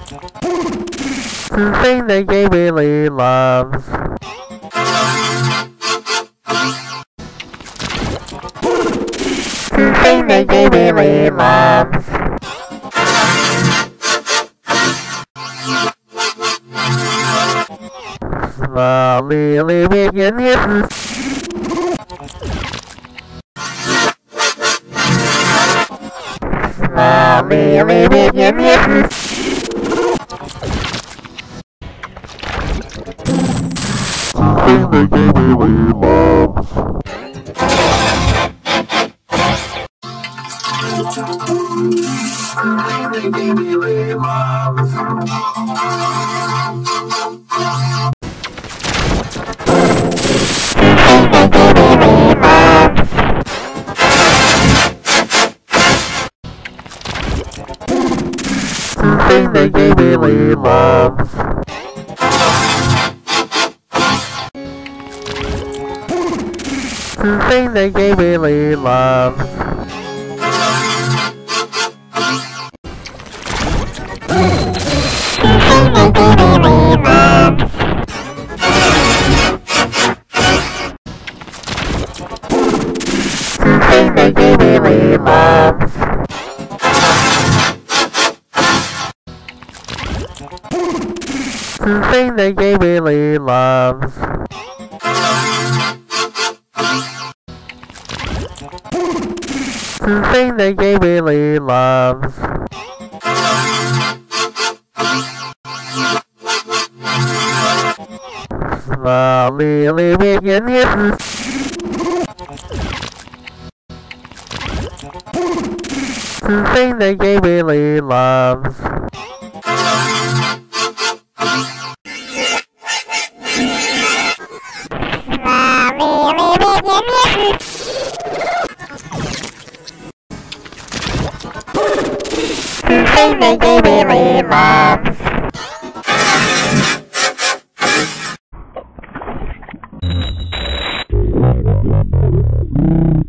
Something that he really loves. Something that he really loves. Smiley living in his. Smiley living in his. Something that he really loves. Something that he really loves. Something that he really loves. Something that he really loves. Something that he really loves. Something that he really loves. Something that he really loves. Smiley living in his. Something that he really loves. Something that he really loves.